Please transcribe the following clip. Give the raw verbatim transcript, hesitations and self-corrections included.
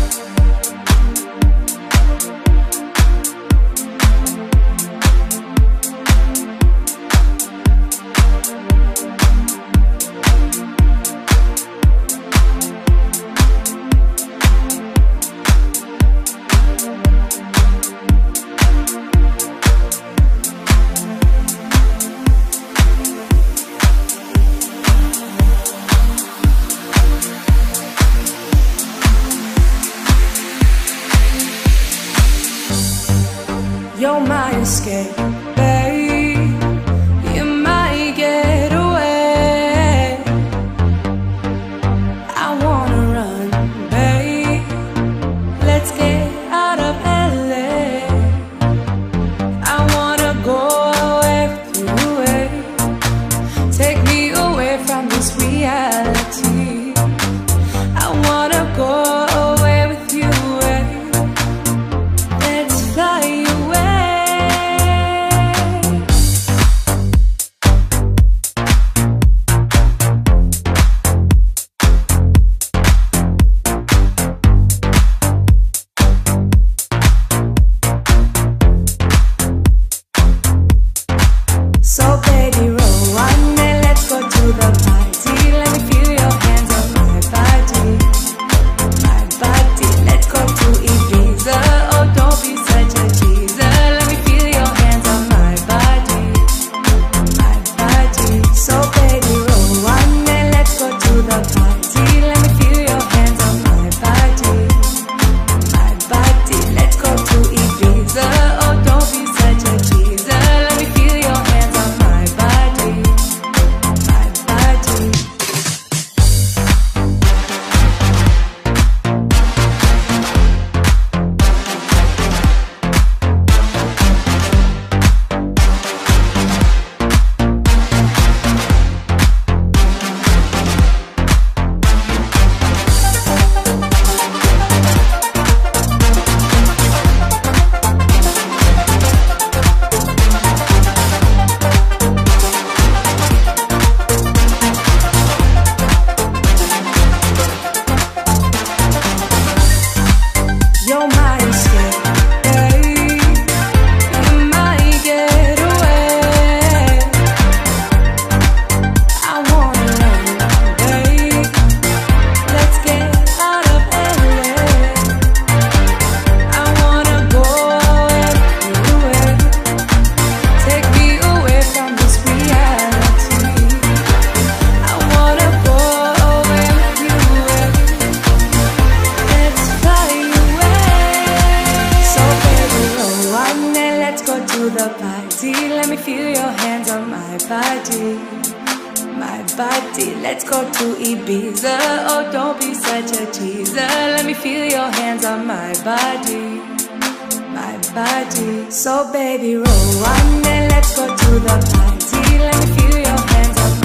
You're my escape, babe. You might get away. I wanna run, babe. Let's get out of L A. I wanna go away with you, away. Take me away from this reality. I wanna go away with you, away. Let's fly away. So baby, roll on and let's go to the party. Let me feel your hands on my body, my body. Let's go to Ibiza. Oh, don't be such a teaser. Let me feel your hands on my body, my body. So baby, roll on and let's go to the party. Let me feel your hands on my body, my body. Let's go to Ibiza. Oh, don't be such a teaser. Let me feel your hands on my body, my body. You're my escape, babe. You might get away. I wanna run, babe. Let's get out of L A. I wanna go away with you, away. Take me away from this reality. I wanna go away with you, away. Let's fly away. So baby, roll on and let's go to the party. Let me feel your hands on my body, my body. Let's go to Ibiza. Oh, don't be such a teaser. Let me feel your hands on my body, my body. So baby, roll on and let's go to the party. Let me feel your hands on my